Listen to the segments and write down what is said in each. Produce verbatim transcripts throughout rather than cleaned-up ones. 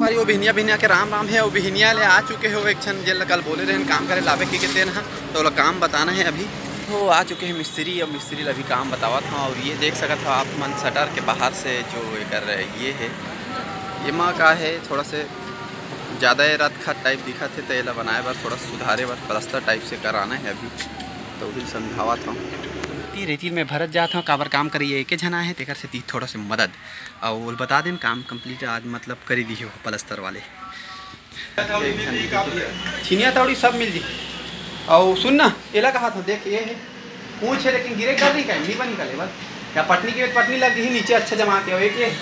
संगवारी वो बिहनिया बिहनिया के राम राम है। वो बिहनिया ले आ चुके हो एक क्षण जेल कल बोले रहे काम करे लावे की कहते हैं तो वो काम बताना है। अभी वो आ चुके हैं मिस्त्री और मिस्त्री अभी काम बतावा था। और ये देख सकते हो आप मन शटर के बाहर से जो ये कर रहे ये है ये माँ का है थोड़ा से ज़्यादा रत खत टाइप दिखा थे तो ये बनाए बार थोड़ा सुधारे बार प्लस्तर टाइप से कराना है अभी तो वही समझावा था। रेती में भरत जाता हूँ काबर काम करिए एक जना है तेकर से ती थोड़ा से मदद और वो बता दें काम कंप्लीट आज मतलब करी दी हो प्लस्तर वाले छिनिया तौड़ी सब मिल जी। और सुन ना एला कहा था देख ये है पूछ है लेकिन गिरे कर रही क्या नहीं बन निकले बस या पटनी की पटनी लग गई नीचे अच्छा जमा के एक ये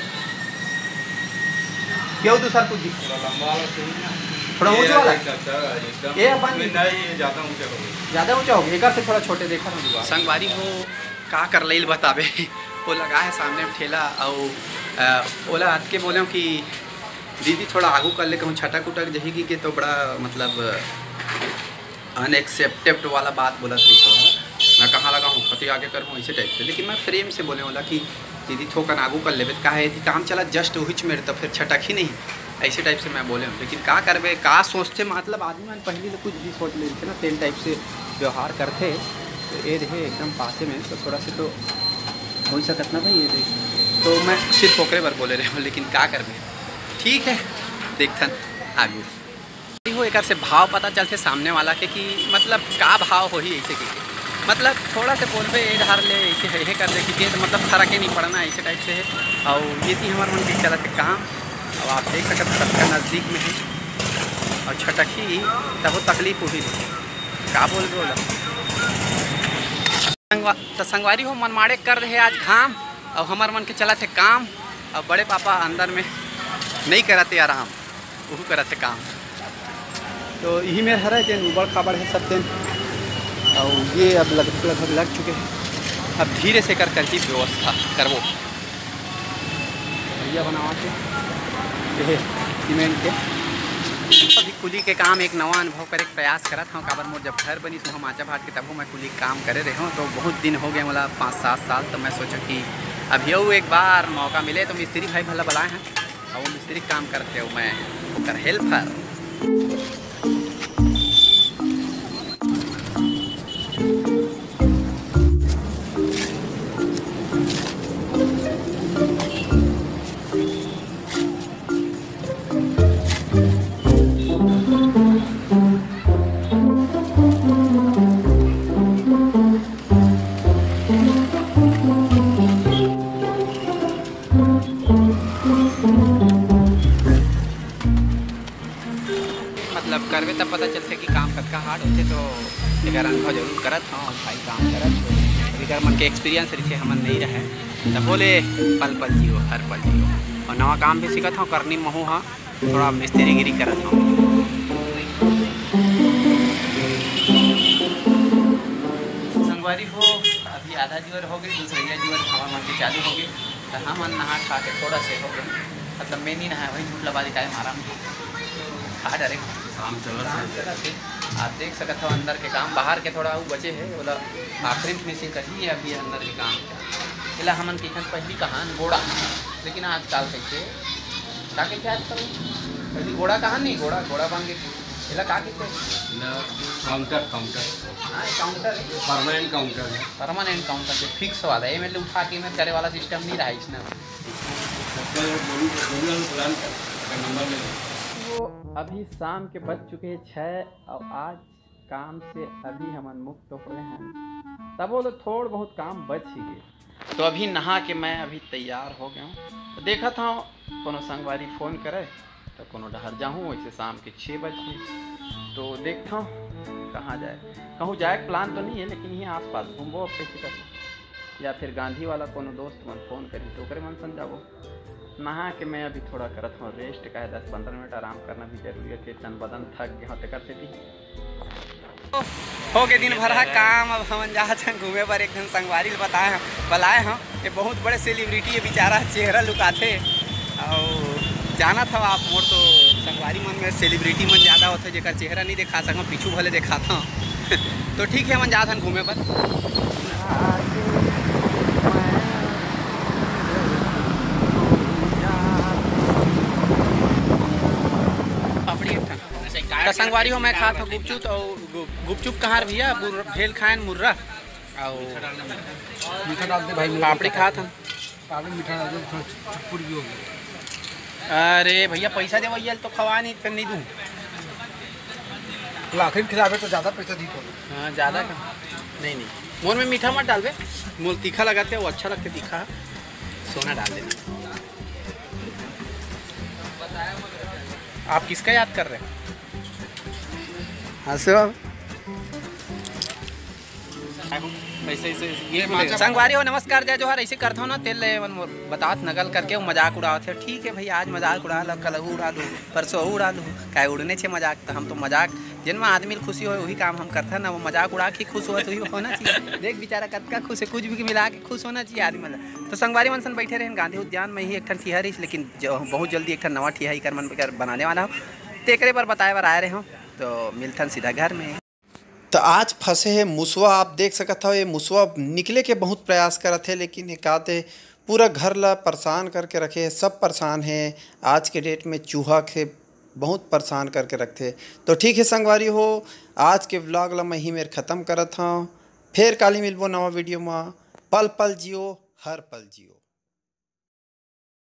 क्यों दूसरा कुछ थोड़ा ऊँचा वाला ये अपन ज़्यादा ऊँचा हो ज़्यादा ऊँचा हो गया एक से थोड़ा छोटे देखा ना संगवारी हो का कर ले बतावे वो लगा है सामने ठेला और ओला हाथ के बोले कि दीदी थोड़ा आगू कर ले कहूँ छटक उटक जहेगी कि तो बड़ा मतलब अनएक्सेप्टेड वाला बात बोला थी तो मैं कहाँ लगा हूँ फतेह आगे कर हूँ ऐसे टाइप से। लेकिन मैं प्रेम से बोले वाला कि दीदी थोकन आगू कर ले कहा है काम चला जस्ट वही मेरे तो फिर छटक ही नहीं ऐसे टाइप से मैं बोले हूँ। लेकिन का करबे का सोचते मतलब आदमी मन पहले तो कुछ भी सोच ले थे ना तेल टाइप से व्यवहार करते तो ये रहे एकदम पासे में तो थोड़ा से तो हो ही सकत ना भाई ये देख तो मैं सिर्फ ओकरे बार बोले रहे हूँ। लेकिन का करबे ठीक है देखथन आगू हो एक से भाव पता चलते सामने वाला के कि मतलब का भाव हो ही ऐसे की मतलब थोड़ा से बोलबे ये धार ले ऐसे है कर ले कि तो मतलब फर्क ही नहीं पड़ना ऐसे टाइप से है। और ये थी हमारे मन के चला थे काम अब आप देख सकते सबका नज़दीक में है और छटकी तब वो तकलीफ हुई का बोल बोला तो संगवारी हो मनमाड़े कर रहे आज घाम और हमारे मन के चला थे काम और बड़े पापा अंदर में नहीं कराते आराम वो कराते काम तो यही में हरा है उबड़ खाबड़ है सब दिन और ये अब लगभग लगभग लग चुके हैं। अब धीरे से कर कर ही व्यवस्था करवो भैया बनावा के ये सीमेंट के अभी कुली के काम एक नवा अनुभव करे प्रयास करत हूँ काबर मोर जब घर बनी तो हम आचा भाट के तब मैं कुली काम करे रहे हूँ तो बहुत दिन हो गए मतलब पाँच सात साल तो मैं सोचा कि अभी वो एक बार मौका मिले तो मिस्त्री भाई भला बुलाए हैं और वो मिस्त्री काम करते हो मैं वो हेल्पर मतलब करवे तब पता चलते कि काम कतका हार्ड होते तो एक अनुभव जरूर करत हाँ भाई काम करत अगर मन के एक्सपीरियंस रहे हमन नहीं रहे तब बोले पल पल जियो हर पल जियो और नवा काम भी सीखत हूँ करनी महू हाँ थोड़ा मिस्त्रीगिरी करत हूँ। संगवारी हो अभी आधा जीवर हो गई दूसरा जीवर हवा मन के चालू हो गई तो हम नहा खा के थोड़ा से हो गए मतलब मैं नहीं नहाया वही झूठ लबा दिखाए मारा खा डरे काम चल आप देख सकते हो अंदर के काम बाहर के थोड़ा वो बचे है बोला आखिरी फिनिशिंग करी है अभी अंदर के काम इला हमन की पहली कहान घोड़ा लेकिन आजकल कैसे का कहते आजकल पहली घोड़ा कहान नहीं घोड़ा घोड़ा बन के इला का कहते काउंटर काउंटर हाँ काउंटर परमानेंट काउंटर है परमानेंट काउंटर से फिक्स वाला है मतलब उठा के में करे वाला सिस्टम नहीं रहा इसमें तो अभी शाम के बज चुके हैं छः और आज काम से अभी हमन मुक्त हो रहे हैं तब वो तो थोड़ा बहुत काम बच ही गए तो अभी नहा के मैं अभी तैयार हो गया हूँ तो देखा था कोनो संगवारी फ़ोन करे तो कोनो डहर जाऊँ वैसे शाम के छः बज गए तो देखता हूँ कहाँ जाए कहूँ जाए प्लान तो नहीं है लेकिन यहीं आस पास घूमो कैसे कर या फिर गांधी वाला कोनो दोस्त मन फ़ोन करी तो करे मन समझाओ नहा के मैं अभी थोड़ा करत हूँ रेस्ट का है दस पंद्रह मिनट आराम करना भी जरूरी है तन बदन थक गया होते करते थी हो गए दिन भर काम अब हम जा घूमे पर एक दिन संगवारी बताए बुलाए हैं ये बहुत बड़े सेलिब्रिटी है बेचारा चेहरा लुकाते और जाना था आप मोर तो संगवारी मन में सेलिब्रिटी मन ज़्यादा होते जेकर चेहरा नहीं दिखा सकूँ पीछू भले दिखाता तो ठीक है मन जा था घूमे पर तो संगवारी हो मैं खात हूँ गुपचुप और गुपचुप कहाँ भैया भेल खाएन मुर्रा और मीठा डाल दे भाई, पापड़ी खात हम पापड़ी मीठा डाल दे, थोड़ा चुटपुट भी हो गया। अरे भैया पैसा दे भैया तो खवा नहीं फिर नहीं दूँ, आखिर खिलावे तो ज़्यादा पैसा दी तो। हाँ ज़्यादा का नहीं नहीं मोर में मीठा मत डाल बे, मोर तीखा लगाते हैं वो अच्छा लगता है तीखा, सोना डाल देना। आप किसका याद कर रहे हैं? हंसो ऐसे ऐसे ये संगवारी हो नमस्कार जय जोहर ऐसे करता हूँ ना तेल ले बतात नकल करके वो मजाक उड़ाते हैं। ठीक है भाई आज मजाक उड़ा लो, कल उड़ा लो, परसों उड़ा लो, क्या उड़ने छे मजाक, तो हम तो मजाक जिनमें आदमी खुशी हो वही काम हम करते हैं ना, वो मजाक उड़ा के खुश हो तो ही होना चाहिए। देख बेचारा कतका खुश है, कुछ भी मिला के खुश होना चाहिए आदमी मतलब। तो संगवारी मनसन बैठे रहे गांधी उद्यान में ही एक ठन ठिया रही, लेकिन बहुत जल्दी एक ठन नवा ठिया ही कर मन कर बनाने वाला हो, तेकरे पर बताए बार आए रहे हो तो मिलथन सीधा घर में। तो आज फंसे है मुसवा, आप देख सकते हो ये मुसवा निकले के बहुत प्रयास करते थे, लेकिन एक आते पूरा घर ला परेशान करके रखे है, सब परेशान है आज के डेट में, चूहा के बहुत परेशान करके रखते। तो ठीक है संगवारी हो आज के व्लॉग ला मैं ही मेरे ख़त्म करत हूँ, फिर काली मिलबो नवा वीडियो में। पल पल जियो हर पल जियो।